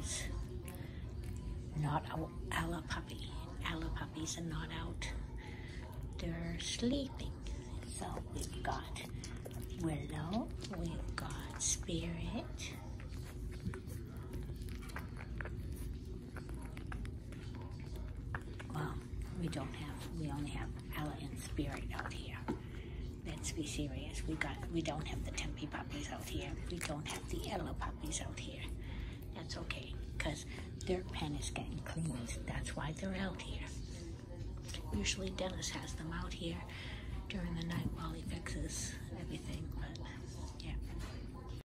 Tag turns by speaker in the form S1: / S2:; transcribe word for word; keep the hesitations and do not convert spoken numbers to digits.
S1: is not out. Ella puppy. Ella puppies are not out. They're sleeping. So we've got Willow, we've got Spirit, well, we don't have, we only have Ella and Spirit out here. Let's be serious. We got, we don't have the Tempe puppies out here. We don't have the Ella puppies out here. That's okay, because their pen is getting cleaned. That's why they're out here. Usually Dennis has them out here during the night while he fixes everything.